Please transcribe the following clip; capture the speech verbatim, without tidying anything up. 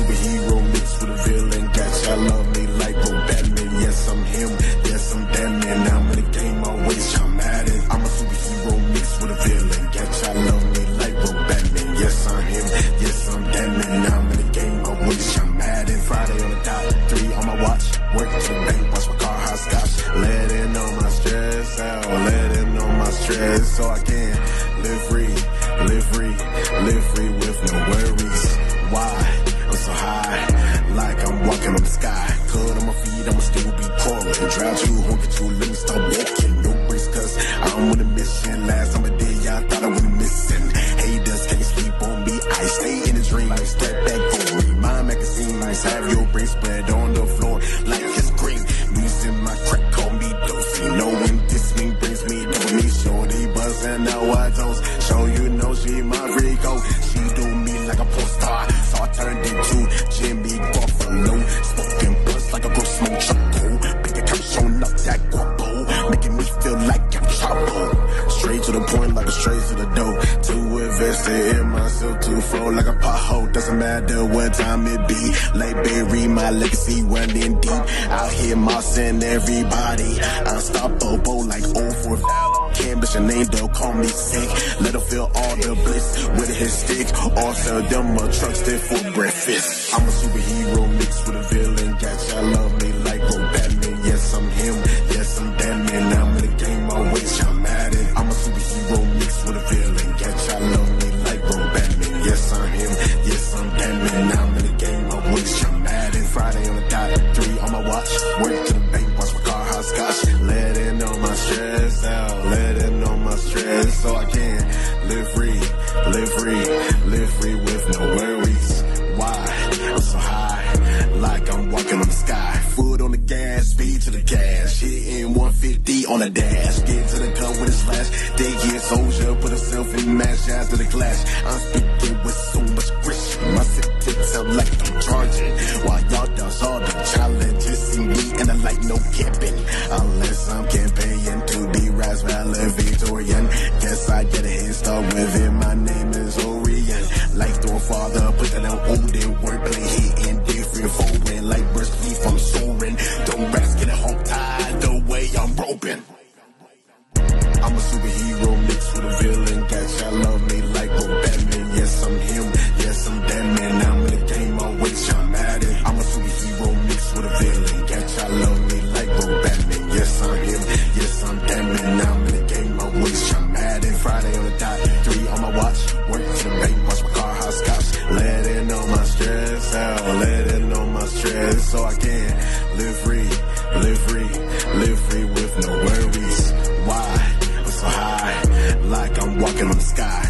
superhero mixed with a villain. Got y'all love me like bro Batman. Yes, I'm him. Yes, I'm that man. Now I'm in the game, always I'm Madden. I'm a superhero mixed with a villain. Got y'all love me like bro Batman. Yes, I'm him. Yes, I'm that man. Now I'm in the game, always I'm Madden. Friday on the dot, three on my watch. Work to the bank, watch my car hopscotch. Letting all my stress out, letting all my stress so I can live free, live free, live free with no worries. Why? I'm so high, like I'm walking on the sky. Cold on my feet, I'ma still be crawling. Drown you, won't get you, let me start walking. No breaks, cause I don't wanna miss it. Last time I did, y'all thought I wasn't missing. Haters can't sleep on me, I stay in the dream. Step back for me, my magazines. Have your brain spread on the floor like it's green. Music my crack, call me dosey. Knowing this mean brings me dopamine. Shorty buzzing, now I don't show you know she my Rico. She do me like a porn star, so I turned into Jimmy Buffalo. Smoking buzz like a gross smoke choco. Big account showing up that guapo, making me feel like I'm Chapo. Straight to the point like a straight to the dough. Too invested in myself to flow like a pothole. Doesn't matter what time it be. Like bury my legacy running deep. Out here mossing everybody. Unstoppable like oh for can't bitch your name, they'll call me sick. Let her feel all the bliss with his stick. Or sell them a truck stick for breakfast. I'm a superhero mixed with a villain. Got y'all love me like bro Batman. Yes, I'm him. Yes, I'm that man. Now I'm in the game, always I'm at it. I'm a superhero mixed with a villain. Got y'all love me like bro Batman. Yes, I'm him. Yes, I'm that man. Now I'm in the game, always I'm at it. Friday on the dot, three on my watch. Work to the bank, watch my car hopscotch. Letting all my stress out, letting all my stress so I can live free, live free, live free with no worries. Why? I'm so high, like I'm walking on the sky. Foot on the gas, speed to the gas. Hitting one fifty on the dash. Get to the gun with a slash. They get soldier, put herself in mash after the clash. I'm speaking with so much grit. My sentence sound like I'm charging. While y'all dodge all the challenges. See me in the light, no camping. Unless I'm campaigning to be Rise Valor Victorian. Guess I get a head start with it. My name is Dorian. Like throwing father, put that on old and wordplay. Hitting different foreign. Like burst leaf, I'm soaring. Don't rest, get it home tied the way I'm roping. I'm a superhero mixed with a villain. Got y'all love me like bro Batman. Yes, I'm him. Yes, I'm that man. Now I'm in the game, always I'm at it. I'm a superhero mixed with a villain. Got y'all love me like bro Batman. Yes, I'm him. Yes, I'm that man. Now I'm in the game, always I'm at it. Friday on the dot, three on my watch. Work to the bank, watch my car hopscotch. Letting all my stress out, letting all my stress so I can live free, live free, live free with no worries. Why? I'm so high, like I'm walking on the sky.